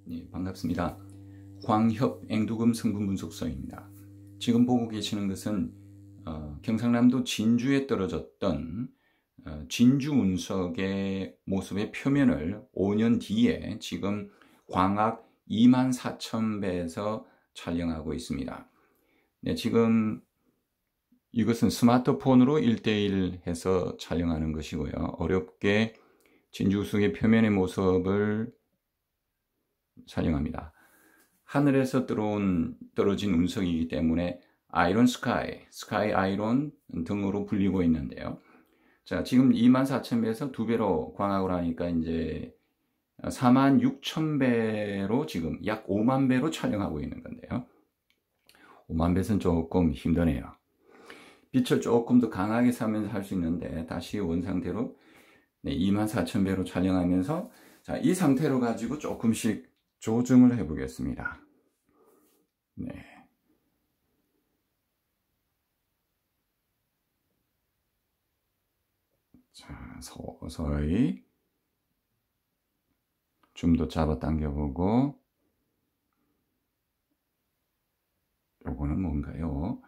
네, 반갑습니다. 광협 앵두금 성분 분석서입니다. 지금 보고 계시는 것은 경상남도 진주에 떨어졌던 진주 운석의 모습의 표면을 5년 뒤에 지금 광학 24,000배에서 촬영하고 있습니다. 네, 지금 이것은 스마트폰으로 1:1 해서 촬영하는 것이고요. 어렵게 진주 운석의 표면의 모습을 촬영합니다. 하늘에서 떨어진 운석이기 때문에 아이론 스카이 아이론 등으로 불리고 있는데요. 자, 지금 24,000배에서 2배로 광학을 하니까 이제 46,000배로 지금 약 5만 배로 촬영하고 있는 건데요. 5만 배는 조금 힘드네요. 빛을 조금 더 강하게 쏴면서 할 수 있는데 다시 원상태로 24,000배로 촬영하면서 자, 이 상태로 가지고 조금씩 조정을 해 보겠습니다. 네. 자, 서서히 좀 더 잡아당겨 보고, 요거는 뭔가요?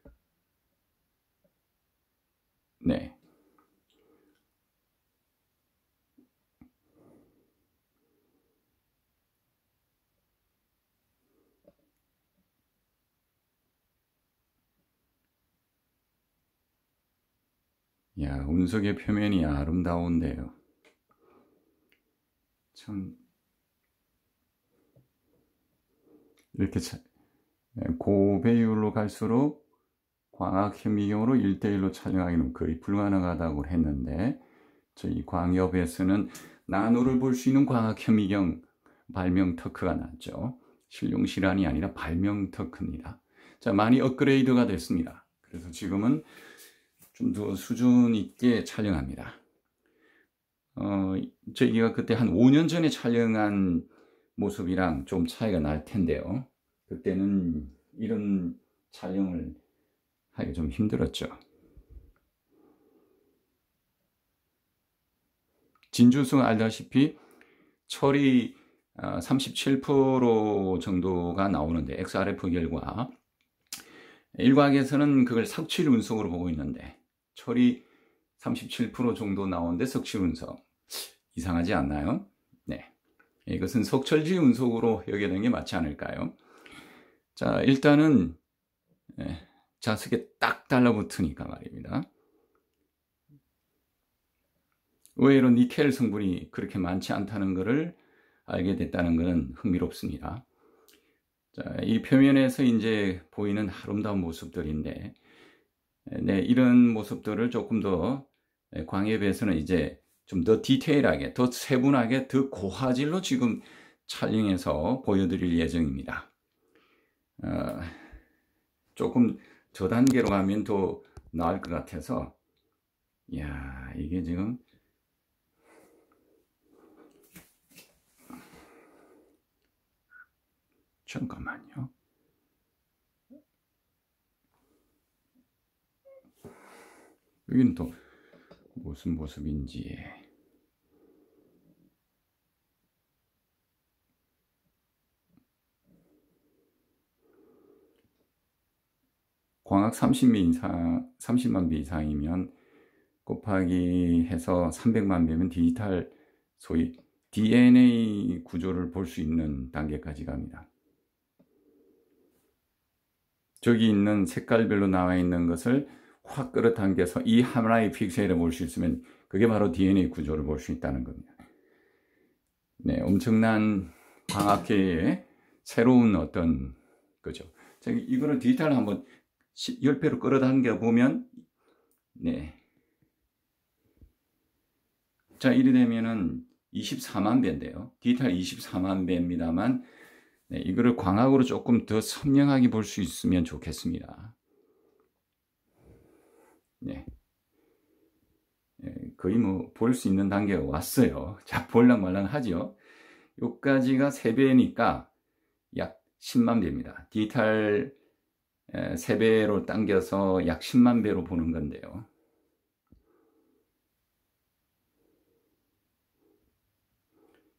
네. 야, 운석의 표면이 아름다운데요. 참, 이렇게 고배율로 갈수록 광학 현미경으로 1:1로 촬영하기는 거의 불가능하다고 했는데, 저희 광협에서는 나노를 볼 수 있는 광학 현미경 발명 특허가 났죠. 실용 실환이 아니라 발명 특허입니다. 자, 많이 업그레이드가 됐습니다. 그래서 지금은 좀 더 수준 있게 촬영합니다. 저희가 그때 한 5년 전에 촬영한 모습이랑 좀 차이가 날 텐데요. 그때는 이런 촬영을 하기 좀 힘들었죠. 진주성 알다시피 철이 37% 정도가 나오는데 XRF 결과 일각에서는 그걸 석칠 운석으로 보고 있는데 철이 37% 정도 나오는데 석칠 운석 이상하지 않나요? 네, 이것은 석철지 운석으로 여겨야 되는 게 맞지 않을까요? 자, 일단은 자석에 딱 달라붙으니까 말입니다. 의외로 니켈 성분이 그렇게 많지 않다는 것을 알게 됐다는 것은 흥미롭습니다. 자, 이 표면에서 이제 보이는 아름다운 모습들인데, 네, 이런 모습들을 조금 더 광협에서는 이제 좀 더 디테일하게, 더 세분하게, 더 고화질로 지금 촬영해서 보여드릴 예정입니다. 조금 저단계로 가면 더 나을 것 같아서, 이야, 이게 지금 잠깐만요. 여기는 또 무슨 모습인지. 광학 30만 배 이상이면 곱하기 해서 300만 배면 디지털 소위 DNA 구조를 볼 수 있는 단계까지 갑니다. 저기 있는 색깔별로 나와 있는 것을 확 끌어당겨서 이 하나의 픽셀을 볼 수 있으면 그게 바로 DNA 구조를 볼 수 있다는 겁니다. 네, 엄청난 광학계의 새로운 어떤 거죠. 이거를 디지털 한번 10배로 끌어당겨 보면, 네. 자, 이래 되면은 24만 배인데요. 디지털 24만 배입니다만, 네, 이거를 광학으로 조금 더 선명하게 볼 수 있으면 좋겠습니다. 네. 거의 뭐 볼 수 있는 단계가 왔어요. 자, 볼랑 말랑 하죠. 요까지가 3배니까 약 10만 배입니다. 디지털 3배로 당겨서 약 10만 배로 보는 건데요.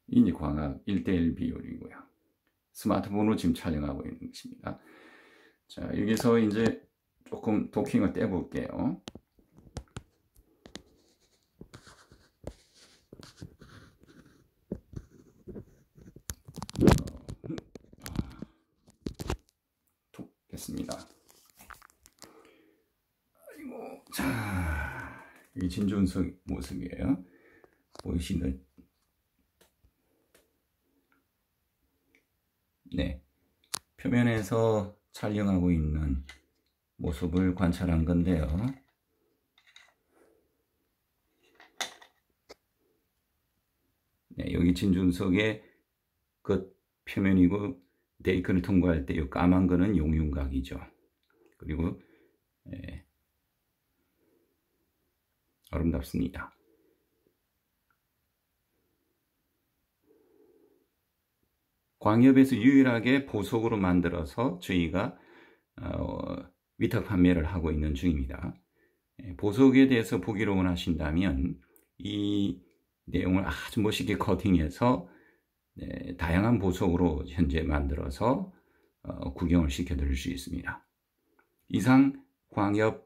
이제 광학 1:1 비율이고요. 스마트폰으로 지금 촬영하고 있는 것입니다. 자, 여기서 이제 조금 도킹을 떼볼게요. 톡 됐습니다. 아이고, 자, 이 진준석 모습이에요. 보이시는, 네, 표면에서 촬영하고 있는 모습을 관찰한 건데요. 네, 여기 진준석의 그 표면이고, 데이크를 통과할 때 이 까만 거는 용융각이죠. 그리고 아름답습니다. 광협에서 유일하게 보석으로 만들어서 저희가 위탁 판매를 하고 있는 중입니다. 보석에 대해서 보기로 원하신다면 이 내용을 아주 멋있게 커팅해서 다양한 보석으로 현재 만들어서 구경을 시켜드릴 수 있습니다. 이상 광협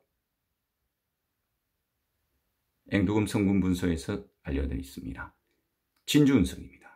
앵두금 성분 분석에서 알려드렸습니다. 진주은석입니다.